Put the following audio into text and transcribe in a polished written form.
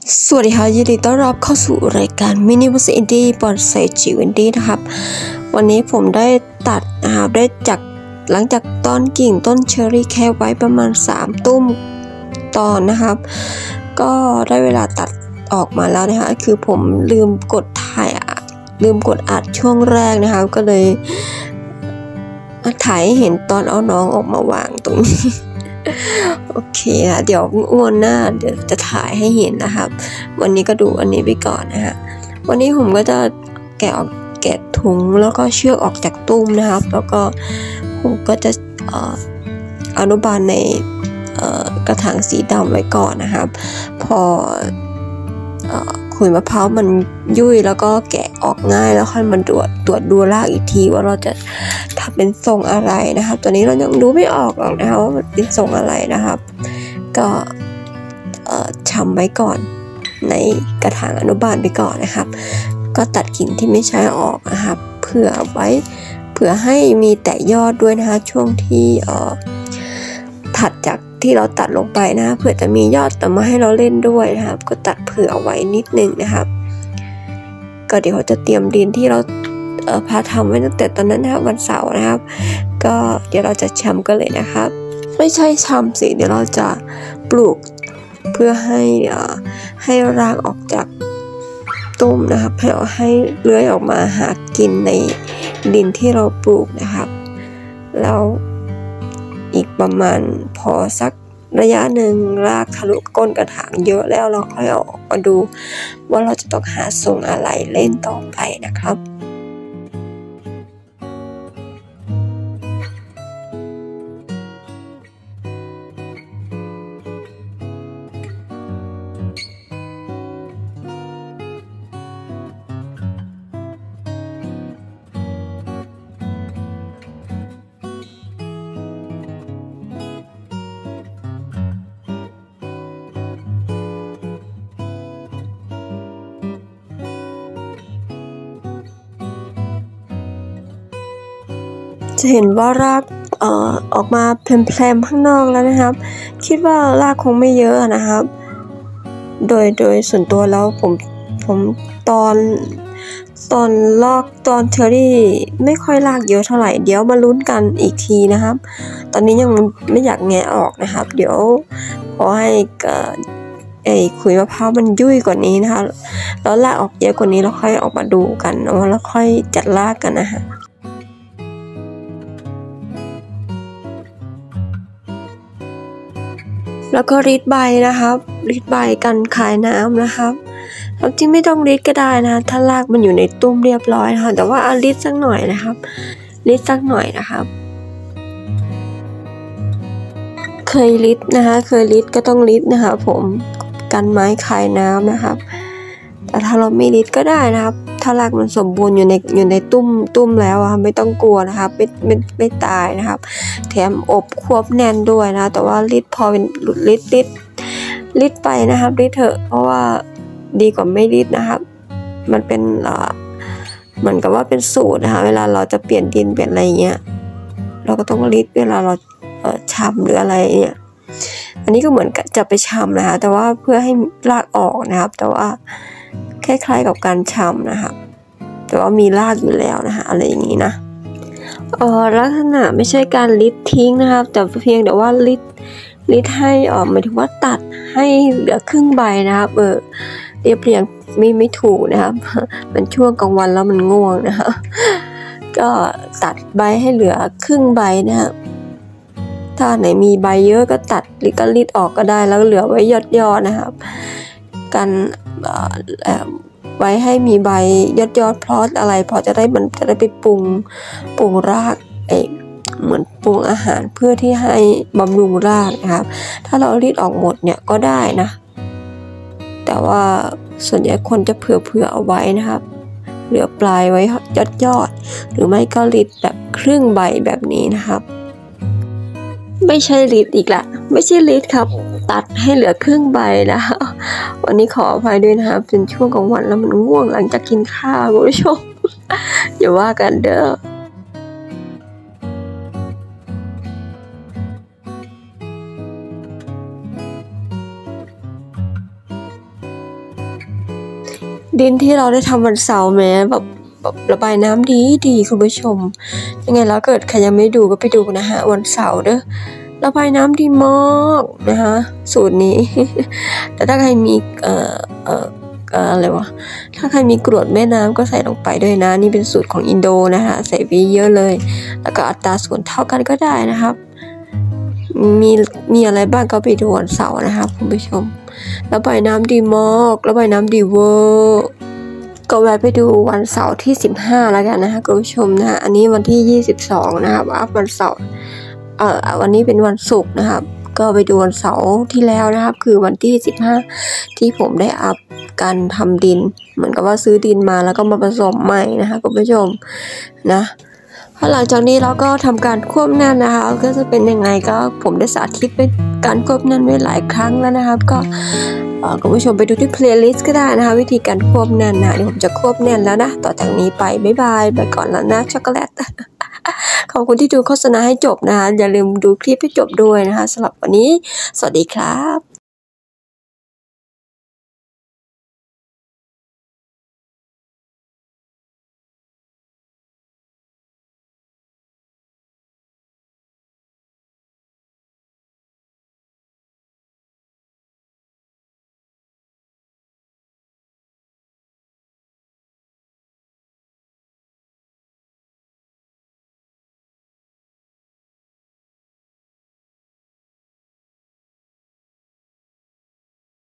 สวัสดีค่ะยินดีต้อนรับเข้าสู่รายการมินิบัสอินดี้บอนไซจิวอินดี้นะครับวันนี้ผมได้ตัดนะครับได้จากหลังจากตอนกิ่งต้นเชอร์รี่แค่ไว้ประมาณ3ตุ้มตอนนะครับก็ได้เวลาตัดออกมาแล้วนะคะคือผมลืมกดอัดช่วงแรกนะครับก็เลยถ่ายให้เห็นตอนเอาน้องออกมาวางตรงนี้โอเคนะเดี๋ยวอ้วนหน้าเดี๋ยวจะถ่ายให้เห็นนะครับวันนี้ก็ดูอันนี้ไปก่อนนะฮะวันนี้ผมก็จะแกะถุงแล้วก็เชือกออกจากตุ้มนะครับแล้วก็ผมก็จะอนุบาลในกระถางสีดำไว้ก่อนนะครับพอขุยมะพร้าวมันยุ่ยแล้วก็แกะออกง่ายแล้วค่อยมาตรวจดูรากอีกทีว่าเราจะทำเป็นทรงอะไรนะครับตัวนี้เรายังดูไม่ออกหรอกนะครับว่ามันเป็นทรงอะไรนะครับก็ชำไว้ก่อนในกระถางอนุบาลไปก่อนนะครับก็ตัดกิ่งที่ไม่ใช้ออกนะครับเผื่อให้มีแต่ยอดด้วยนะคะช่วงที่ถัดจากที่เราตัดลงไปนะเผื่อจะมียอดต่อมาให้เราเล่นด้วยนะครับก็ตัดเผื่อไว้นิดนึงนะครับก็เดี๋ยวจะเตรียมดินที่เราพาทำไว้ตั้งแต่ตอนนั้นนะครับวันเสาร์นะครับก็เดี๋ยวเราจะชำกันเลยนะครับไม่ใช่ชำสิเดี๋ยวเราจะปลูกเพื่อให้รากออกจากตุ้มนะครับให้เลื้อยออกมาหากินในดินที่เราปลูกนะครับแล้วอีกประมาณพอสักระยะหนึ่งรากทะลุก้นกระถางเยอะแล้วเราค่อยเอาออกมาดูว่าเราจะต้องหาทรงอะไรเล่นต่อไปนะครับจะเห็นว่ารากออกมาแพรมๆข้างนอกแล้วนะครับคิดว่ารากคงไม่เยอะนะครับโดยส่วนตัวแล้วผมตอนเชอรี่ไม่ค่อยรากเยอะเท่าไหร่เดี๋ยวมาลุ้นกันอีกทีนะครับตอนนี้ยังไม่อยากแงะออกนะครับเดี๋ยวพอให้ขุยมะพร้าวมันยุ่ยกว่านี้นะคะแล้วรากออกเยอะกว่านี้เราค่อยออกมาดูกันแล้วค่อยจัดรากกันนะฮะแล้วก็รีดใบนะครับรีดใบกันคายน้ำนะครับจริงไม่ต้องรีดก็ได้นะถ้ารากมันอยู่ในตุ้มเรียบร้อยนะคะแต่ว่ารีดสักหน่อยนะครับรีดสักหน่อยนะครับเคยรีดก็ต้องรีดนะคะผมกันไม้คายน้ำนะครับแต่ถ้าเราไม่รีดก็ได้นะครับถ้ารากมันสมบูรณ์อยู่ในตุ้มแล้วอะไม่ต้องกลัวนะครับไม่ตายนะครับแถมอบควบแน่นด้วยนะแต่ว่ารีดพอเป็นรีดไปนะครับรีดเถอะเพราะว่าดีกว่าไม่รีดนะครับมันเป็นเหมือนกับว่าเป็นสูตรนะคะเวลาเราจะเปลี่ยนดินเปลี่ยนอะไรเงี้ยเราก็ต้องรีดเวลาเราชำหรืออะไรเนี่ยอันนี้ก็เหมือนจะไปชำนะคะแต่ว่าเพื่อให้รากออกนะครับแต่ว่าคล้ายๆกับการชำนะครับแต่ว่ามีรากอยู่แล้วนะคะอะไรอย่างนี้นะลักษณะไม่ใช่การรีดทิ้งนะครับแต่เพียงแต่ว่ารีดให้หมายถึงว่าตัดให้เหลือครึ่งใบนะครับเรียบเรียงไม่ถูกนะครับมันช่วงกลางวันแล้วมันง่วงนะครับก็ตัดใบให้เหลือครึ่งใบนะครับถ้าไหนมีใบเยอะก็ตัดหรือก็รีดออกก็ได้แล้วเหลือไว้ยอดนะครับกันไว้ให้มีใบยอดเพราะอะไรพอจะได้ไปปรุงรากเหมือนปรุงอาหารเพื่อที่ให้บำรุงรากนะครับถ้าเรารีดออกหมดเนี่ยก็ได้นะแต่ว่าส่วนใหญ่คนจะเผื่อเอาไว้นะครับเหลือปลายไว้ยอดหรือไม่ก็รีดแบบครึ่งใบแบบนี้นะครับไม่ใช่รีดอีกละไม่ใช่รีดครับตัดให้เหลือครึ่งใบนะวันนี้ขออภัยด้วยนะครับเป็นช่วงกลางวันแล้วมันง่วงหลังจากกินข้าวคุณผู้ชมอย่าว่ากันเด้อดินที่เราได้ทำวันเสาร์แม้แบบระบายน้ำดีคุณผู้ชมยังไงแล้วเกิดใครยังไม่ดูก็ไปดูนะฮะวันเสาร์เด้อระบายน้ำดีมากนะคะสูตรนี้ แต่ถ้าใครมีอะไรวะถ้าใครมีกรวดแม่น้ำก็ใส่ลงไปด้วยนะนี่เป็นสูตรของอินโดนะคะใส่วีเยอะเลยแล้วก็อัตราส่วนเท่ากันก็ได้นะครับมีอะไรบ้างก็ไปดูวันเสาร์นะครับคุณผู้ชมระบายน้ำดีมากระบายน้ำดีเวอร์ก็แวะไปดูวันเสาร์ที่15แล้วกันนะคะคุณผู้ชมนะอันนี้วันที่22นะครับอัพวันเสาร์วันนี้เป็นวันศุกร์นะครับก็ไปดูวันเสาร์ที่แล้วนะครับคือวันที่15ที่ผมได้อัพการทำดินเหมือนกับว่าซื้อดินมาแล้วก็มาผสมใหม่นะคะคุณผู้ชมนะหลังจากนี้เราก็ทำการควบแน่นนะคะก็จะเป็นยังไงก็ผมได้สาธิตเป็นการควบแน่นไว้หลายครั้งแล้วนะครับก็คุณผู้ชมไปดูที่เพลย์ลิสต์ก็ได้นะคะวิธีการควบแน่นนะเดี๋ยวผมจะควบแน่นแล้วนะต่อจากนี้ไปบ๊ายบายไปก่อนแล้วนะช็อกโกแลต ขอบคุณที่ดูโฆษณาให้จบนะคะอย่าลืมดูคลิปให้จบด้วยนะคะสำหรับวันนี้สวัสดีครับ